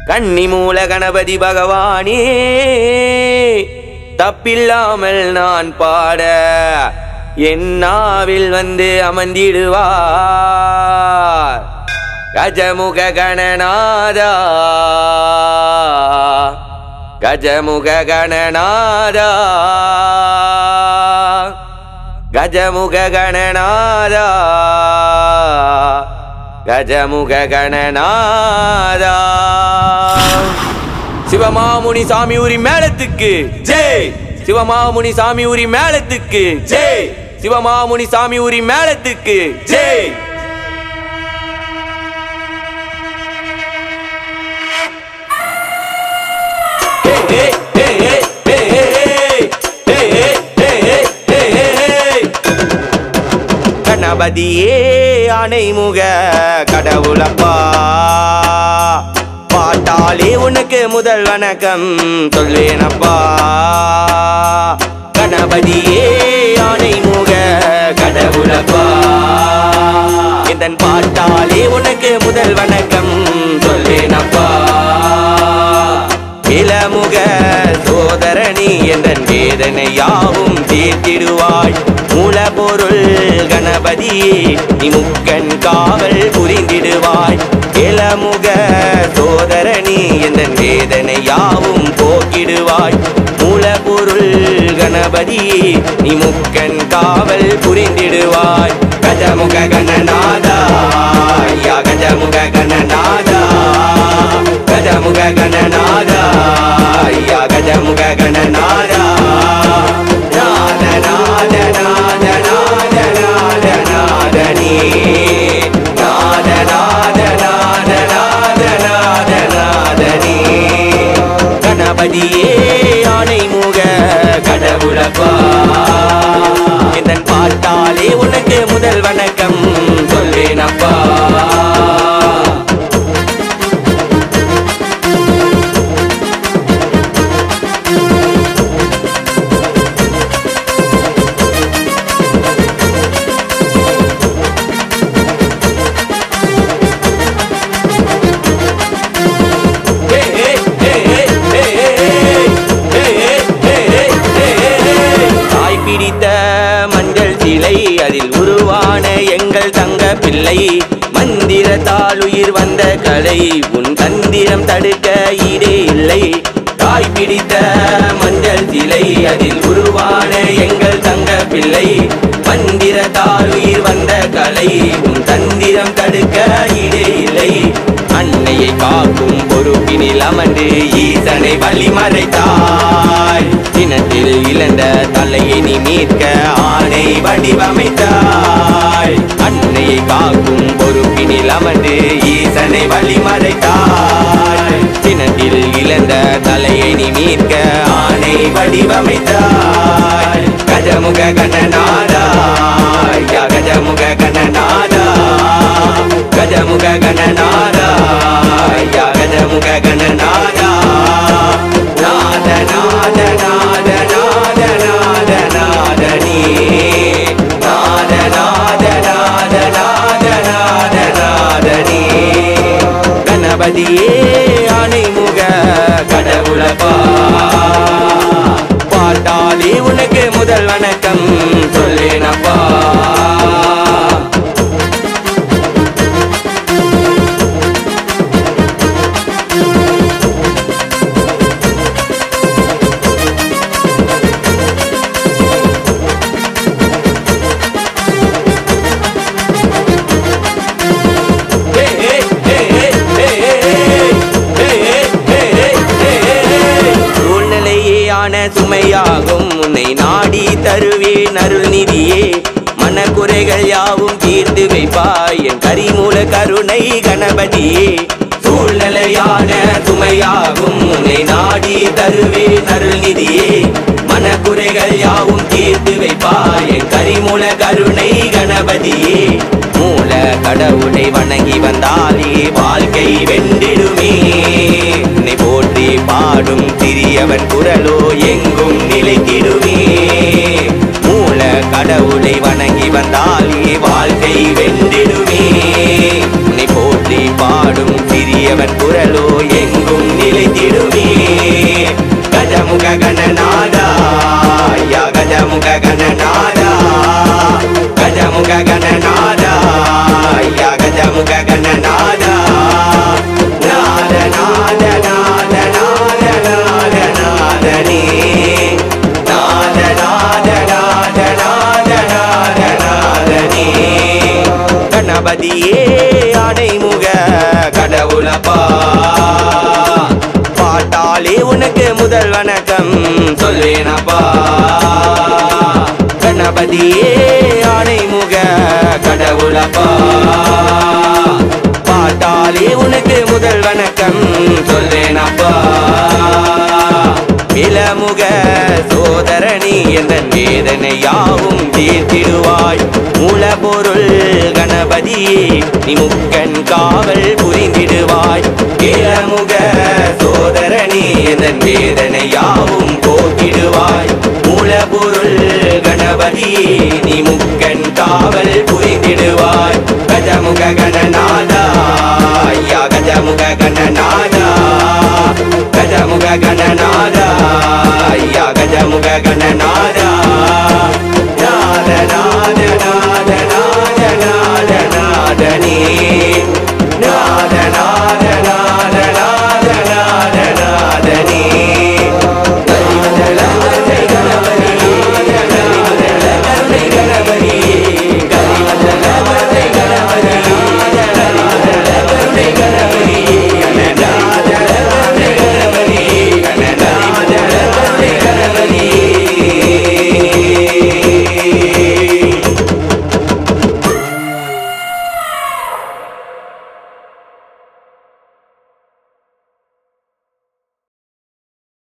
கன்னிமூல கணபதி பகவானே தப்பில்லாமல் நான் பாட என் நாவில் வந்து அமர்ந்திடுவார். கஜமுக கணநாதா கஜமுக கணநாதா கஜமுக கணநாதா கஜமுக கணநாதா. சிவமாமுனி சாமி ஊரி மேளத்துக்கு ஜெய். சிவமாமுனி சாமி ஊரி மேளத்துக்கு ஜெய். சிவமாமுனி சாமி ஊரி மேளத்துக்கு ஜெய். கணபதியே ஆனைமுக கடவுளப்பா, பாட்டாலே உனக்கு முதல் வணக்கம் சொல்வேனப்பா. கணபதியே ஆனைமுக கடவுளப்பா, இதன் பாட்டாலே உனக்கு முதல் வணக்கம் சொல்வேனப்பா. இளமுக சோதரணி எந்தன் வேதனை யாவும் தீர்த்திடுவாய். மூலபொருள் கணபதியே நீ முக்கண் காவல் புரிந்திடுவாய். இளமுக சோதரணி எந்தன் வேதனை யாவும் போக்கிடுவாய். மூலபொருள் கணபதியே நீ முக்கண் காவல் புரிந்திடுவாய். கஜமுக கணநாதா யா கஜமுக கணநாதா கஜமுக கணநாதா யா கஜமுக கணநாதா. நாத நாத நாத நாத நாத நாதனே நாத நாத நாத நாத நாத நாதனே. கணபதியே ஆனைமுக கடவுளப்பா, இதன் பாட்டாலே உனக்கு முதல் வணக்கம் சொல்வேனப்பா. மஞ்சள் சிலை அதில் உருவான எங்கள் தங்க பிள்ளை, மந்திரத்தால் உயிர் வந்த கலை உன் தந்திரம் தடுக்க ஈடே இல்லை. தாய் பிடித்த மஞ்சள் சிலை அதில் உருவான எங்கள் தங்க பிள்ளை, மந்திரத்தால் உயிர் வந்த கலை உன் தந்திரம் தடுக்க ஈடே இல்லை. அன்னையை காக்கும் பொறுப்பினில் அமர்ந்து ஈசனை வழிமறைத்தாய். தினத்தில் இழந்த தலையை நீ மீட்க ஆணை வடிவமைத்தாய். அன்னையை காக்கும் பொறுப்பினில் அமர்ந்து ஈசனை வழிமறைத்தாய். தினத்தில் இழந்த தலையை நீ மீட்க ஆணை வடிவமைத்தாய். கஜமுக கணநாதா யா கஜமுக கணநாதா கஜமுக கணநாதா யா கஜமுக கணநாதா. நாத நாத நாத நாத நாத நாதனே நாத நாத நாத நாத நாத நாதனே. கணபதியே ஆனைமுக கடவுளப்பா, பாட்டாலே உனக்கு முதல் வணக்கம் சொல்வேனப்பா. சுமையாகும் உன்னை நாடி தருவேன் அருள் நிதியே. மனக்குறைகள் யாவும் தீர்த்து வைப்பாய் என் கரிமூல கருணை கணபதியே. சூழ்நிலையான சுமையாகும் உன்னை நாடி தருவேன் அருள் நிதியே. மனக்குறைகள் யாவும் தீர்த்து வைப்பாய் என் கரிமூல கருணை கணபதியே. மூல கடவுளை வணங்கி வந்தாலே வாழ்க்கை வென்றிடுமே. உன்னை போற்றி பாடும் திரியவன் குரலோ எங்கும் நிலைத்திடுமே. மூல கடவுளை வணங்கி வந்தாலே வாழ்க்கை வென்றிடுமே. உன்னை போற்றி பாடும் திரியவன் குரலோ எங்கும் கஜமுக கணநாதா கஜமுக கணநாதா ஐயா கஜமுக கணநாதா நாத நாத நாத நாத நாத நாதனே நாத நாத நாத நாத நாத நாதனே கணபதியே அடைமுக கடவுளப்பா பாட்டாலே உனக்கு முதல் வணக்கம் சொல்வேனப்பா கணபதியே அடைமுக கடவுளப்பா பாட்டாலே உனக்கு முதல் வணக்கம் சொல்வேனப்பா இளமுக சோதரணி என்ற வேதனையாவும் தீர்த்திடுவாய் மூலபொருள் கணபதியே நீ முக்கன் காவல் புரிந்திடுவாய் இளமுக சோதரணி என்ற வேதனையாவும் போக்கிடுவாய் மூலபொருள் கணபதியே நீ முக்கன் காவல் புரிந்திடுவாய் கஜமுக கணநாதா ஐயா கஜமுக கணநாதா கஜமுக கணநாதா ஐயா கஜமுக கணநாதா